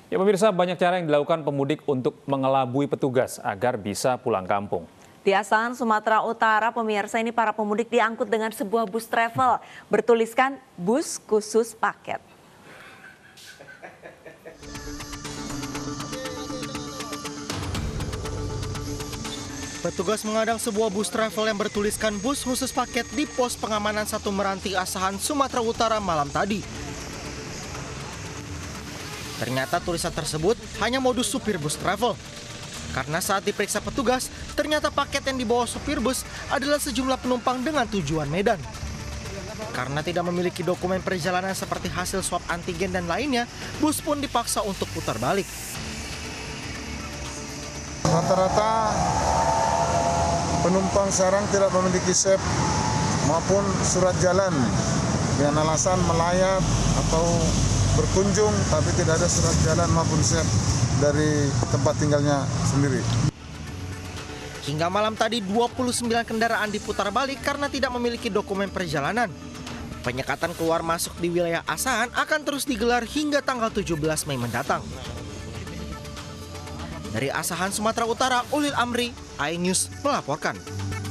Ya pemirsa, banyak cara yang dilakukan pemudik untuk mengelabui petugas agar bisa pulang kampung. Di Asahan, Sumatera Utara, pemirsa, ini para pemudik diangkut dengan sebuah bus travel bertuliskan bus khusus paket. Petugas mengadang sebuah bus travel yang bertuliskan bus khusus paket di pos pengamanan Satu Meranti Asahan, Sumatera Utara malam tadi. Ternyata tulisan tersebut hanya modus supir bus travel. Karena saat diperiksa petugas, ternyata paket yang dibawa supir bus adalah sejumlah penumpang dengan tujuan Medan. Karena tidak memiliki dokumen perjalanan seperti hasil swab antigen dan lainnya, bus pun dipaksa untuk putar balik. Rata-rata penumpang sekarang tidak memiliki SEP maupun surat jalan dengan alasan melayat atau berkunjung, tapi tidak ada surat jalan maupun SEP dari tempat tinggalnya sendiri. Hingga malam tadi 29 kendaraan diputar balik karena tidak memiliki dokumen perjalanan. Penyekatan keluar masuk di wilayah Asahan akan terus digelar hingga tanggal 17 Mei mendatang. Dari Asahan, Sumatera Utara, Ulil Amri, iNews melaporkan.